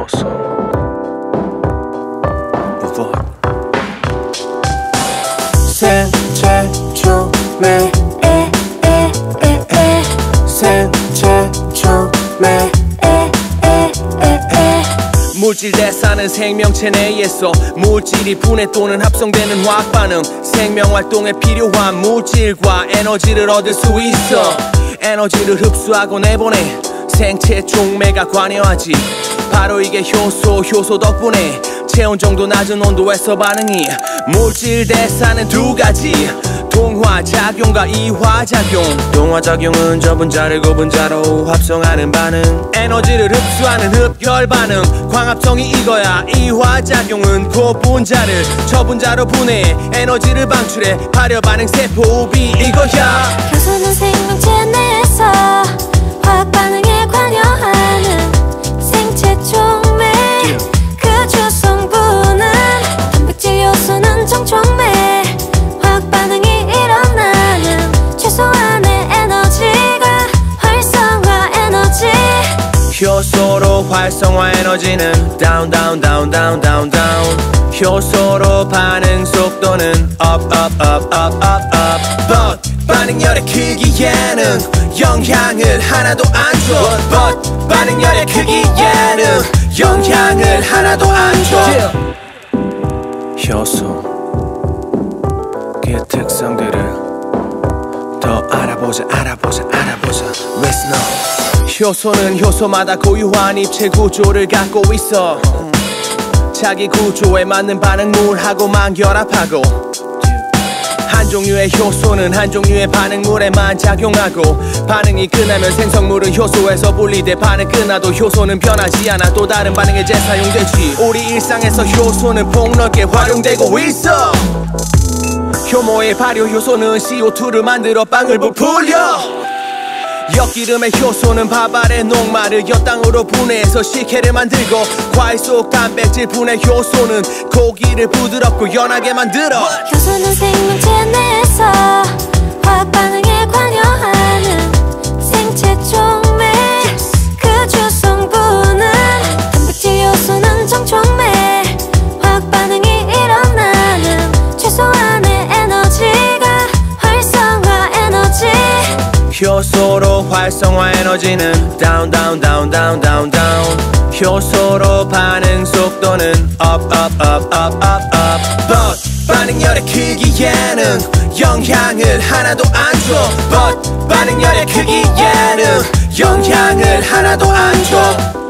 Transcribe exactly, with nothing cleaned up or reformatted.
효소 무엇 생체 초매 생체 초매 물질 대사는 생명체 내에서 물질이 분해 또는 합성되는 화학반응, 생명활동에 필요한 물질과 에너지를 얻을 수 있어. 에너지를 흡수하고 내보내 생체 종매가 관여하지. 바로 이게 효소, 효소 덕분에 체온 정도 낮은 온도에서 반응이. 물질 대사는 두 가지, 동화작용과 이화작용. 동화작용은 저분자를 고분자로 합성하는 반응, 에너지를 흡수하는 흡혈반응. 광합성이 이거야. 이화작용은 고분자를 저분자로 분해 에너지를 방출해 발열반응 세포비 이거야. 효소는 생명체 내에서 화학반응에 관여하는 생체 종매. 그 주성분은 단백질 요소는 정촉매. 화학반응이 일어나는 최소한의 에너지가 활성화 에너지. 효소로 활성화 에너지는 down down down down down down. 효소로 반응 속도는 up up up up up up. But 반응열의 크기에는 영향을 하나도 안 줘. But 반응열의 크기에는 영향을 하나도 안 줘. 효소 그 특성들을 더 알아보자 알아보자 알아보자. Listen up. 효소는 효소마다 고유한 입체 구조를 갖고 있어. 자기 구조에 맞는 반응물하고만 결합하고, 한 종류의 효소는 한 종류의 반응물에만 작용하고, 반응이 끝나면 생성물은 효소에서 분리돼. 반응 끝나도 효소는 변하지 않아. 또 다른 반응에 재사용되지. 우리 일상에서 효소는 폭넓게 활용되고 있어. 효모의 발효 효소는 씨오투를 만들어 빵을 부풀려. 엿기름의 효소는 밥 아래 녹말을 엿당으로 분해해서 식혜를 만들고, 과일 속 단백질 분해 효소는 고기를 부드럽고 연하게 만들어. 효소는 생명체 내에서 화학반응에 관여하는 생체 종매. 그 주성분은 단백질 요소는 정촉매. 화학반응이 일어나는 최소한의 에너지가 활성화 에너지. 효소로 활성화 에너지는 down down down down down down. 효소로 반응 속도는 up up up up up up. But 반응열의 크기에는 영향을 하나도 안 줘. But 반응열의 크기에는 영향을 하나도 안 줘.